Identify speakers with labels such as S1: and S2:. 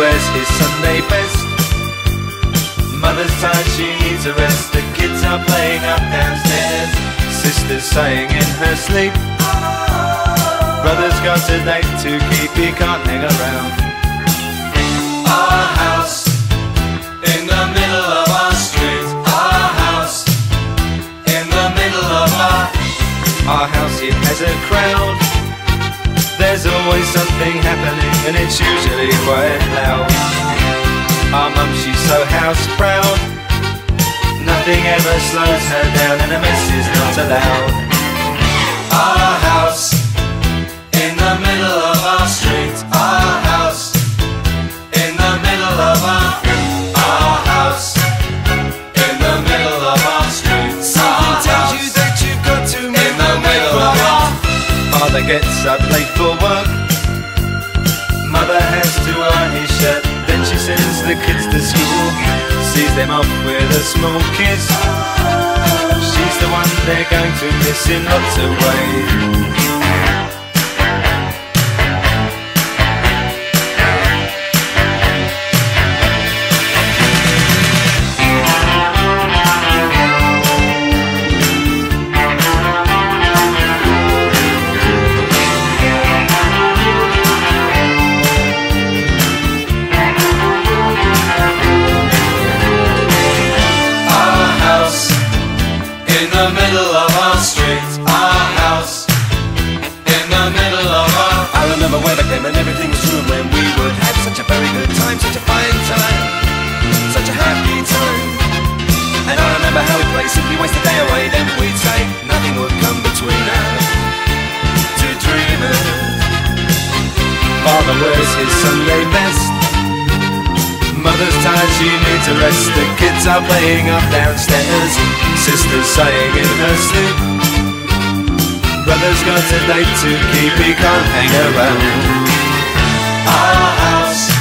S1: wears his Sunday best. Mother's tired, she needs a rest. The kids are playing up downstairs. Sister's sighing in her sleep. Brother's got a date to keep, he can't hang around. Our house in the middle of our street. Our house in the middle of our house, it has a crowd. There's always something happening and it's usually quite loud. Our mum, she's so house proud. Nothing ever slows her down and a mess is not allowed. Our house in the middle of our street. Our house in the middle of our house in the middle of our street. Something tells you that you've got to move in the middle of our. Father gets up late for work. Mother has to iron his shirt. Then she sends the kids to school, sees them off with a small kiss. She's the one they're going to miss in lots of ways. In the middle of our street, our house in the middle of our. I remember when I came and everything was true, when we would have such a very good time, such a fine time, such a happy time. And I remember how we'd play, simply waste the day away. Then we'd say nothing would come between us, two dreamers. Father wears his Sunday best. Mother's tired, she needs a rest. The kids are playing up downstairs. Sister's sighing in her sleep. Brother's got a date to keep, he can't hang around. Our house